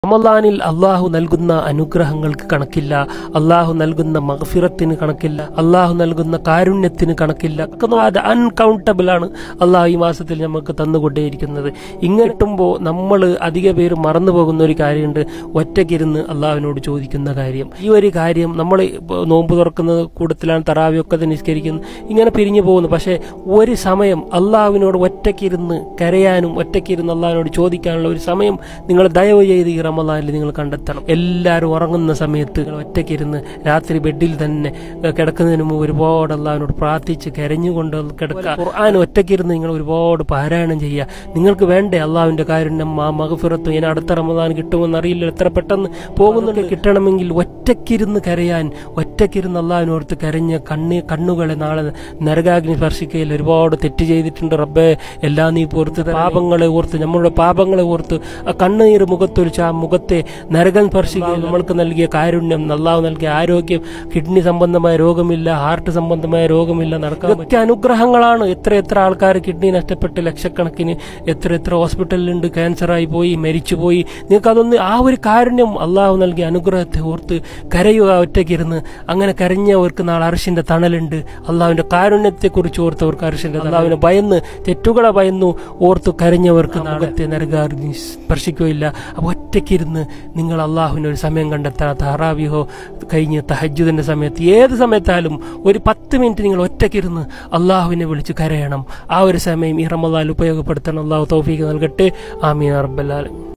റമളാനിൽ അള്ളാഹു നൽകുന്ന അനുഗ്രഹങ്ങൾക്ക് കണക്കില്ല, അള്ളാഹു നൽകുന്ന മഗ്ഫിറത്തിന് കണക്കില്ല, അള്ളാഹു നൽകുന്ന കാരുണ്യത്തിന് കണക്കില്ല. അത് അൺകൗണ്ടബിൾ ആണ് അള്ളാഹു ഈ മാസത്തിൽ നമുക്ക് തന്നുകൊണ്ടേയിരിക്കുന്നത്. ഇങ്ങെട്ടുമ്പോൾ നമ്മൾ അധിക പേര് മറന്നു പോകുന്ന ഒരു കാര്യമുണ്ട്, ഒറ്റയ്ക്കിരുന്ന് അള്ളാഹുവിനോട് ചോദിക്കുന്ന കാര്യം. ഈ ഒരു കാര്യം നമ്മൾ നോമ്പ് തുറക്കുന്ന കൂട്ടത്തിലാണ്, തറാവിയൊക്കെ നിസ്കരിക്കുന്നത്, ഇങ്ങനെ പിരിഞ്ഞു പോകുന്നു. പക്ഷേ ഒരു സമയം അള്ളാഹുവിനോട് ഒറ്റയ്ക്കിരുന്ന് കരയാനും ഒറ്റയ്ക്കിരുന്ന് അള്ളാഹുവിനോട് ചോദിക്കാനുള്ള ഒരു സമയം നിങ്ങൾ ദയവ് ചെയ്ത് ഈ റമളാനിൽ നിങ്ങൾ കണ്ടെത്തണം. എല്ലാവരും ഉറങ്ങുന്ന സമയത്ത് ഒറ്റയ്ക്കിരുന്ന് രാത്രി ബെഡിൽ തന്നെ കിടക്കുന്നതിന് മുമ്പ് ഒരുപാട് അള്ളാഹുവിനോട് പ്രാർത്ഥിച്ച് കരഞ്ഞുകൊണ്ട് കിടക്കുക. ഖുർആൻ ഒറ്റയ്ക്കിരുന്ന് നിങ്ങൾ ഒരുപാട് പാരായണം ചെയ്യുക. നിങ്ങൾക്ക് വേണ്ടേ അള്ളാഹുവിന്റെ കാരുണ്യം, മഗ്ഫിറത്തും. ഇനി അടുത്ത റമളാൻ കിട്ടുമെന്ന് അറിയില്ല, എത്ര പെട്ടെന്ന് പോകുന്നുണ്ട്. കിട്ടണമെങ്കിൽ ഒറ്റയ്ക്കിരുന്ന് കരയാൻ, ഒറ്റയ്ക്കിരുന്ന് അള്ളാഹുവിനോർത്ത് കരഞ്ഞ കണ്ണുകളെ നാളെ നരകാഗ്നി സ്പർശിക്കയിൽ ഒരുപാട് തെറ്റ് ചെയ്തിട്ടുണ്ട് റബ്ബേ, എല്ലാം നീ പുറത്ത്, പാപങ്ങളെ ഓർത്ത്, നമ്മളുടെ പാപങ്ങളെ ഓർത്ത് ആ കണ്ണുനീർ മുഖത്തൊലിച്ച് ആ മുഖത്തെ നരകം സ്പർശിക്കുക. നമ്മൾക്ക് നൽകിയ കാരുണ്യം, അള്ളാഹു നൽകിയ ആരോഗ്യം, കിഡ്നി സംബന്ധമായ രോഗമില്ല, ഹാർട്ട് സംബന്ധമായ രോഗമില്ല, നടക്കാൻ അനുഗ്രഹങ്ങളാണ്. എത്ര ആൾക്കാർ കിഡ്നി നഷ്ടപ്പെട്ട് ലക്ഷക്കണക്കിന് എത്ര ഹോസ്പിറ്റലിലുണ്ട്, ക്യാൻസറായി പോയി, മരിച്ചുപോയി. നിങ്ങൾക്ക് അതൊന്ന് ആ ഒരു കാരുണ്യം, അള്ളാഹു നൽകിയ അനുഗ്രഹത്തെ ഓർത്ത് കരയുക ഒറ്റയ്ക്കിരുന്ന്. അങ്ങനെ കരഞ്ഞവർക്ക് നാളെ അർശിന്റെ തണലുണ്ട്. അള്ളാഹുവിന്റെ കാരുണ്യത്തെക്കുറിച്ച് ഓർത്തവർക്ക് അർശിന്റെ, അള്ളാഹുവിനെ ഭയന്ന്, തെറ്റുകളെ ഭയന്നു ഓർത്തു കരഞ്ഞവർക്ക് നാളത്തെ നരകാഗ്നി സ്പർശിക്കുകയില്ല. അപ്പോൾ ഒറ്റയ്ക്കിരുന്ന് നിങ്ങൾ അള്ളാഹുവിന് ഒരു സമയം കണ്ടെത്താൻ, തറാവിഹോ കഴിഞ്ഞ് തഹജ്ജുദിന്റെ സമയത്ത്, ഏത് സമയത്തായാലും ഒരു 10 മിനിറ്റ് നിങ്ങൾ ഒറ്റയ്ക്കിരുന്ന് അള്ളാഹുവിനെ വിളിച്ച് കരയണം. ആ ഒരു സമയം ഈ റമളാനിൽ ഉപയോഗപ്പെടുത്തണം. അള്ളാഹു തൗഫീഖ് നൽകട്ടെ. ആമീൻ റബ്ബൽ ആലമീൻ.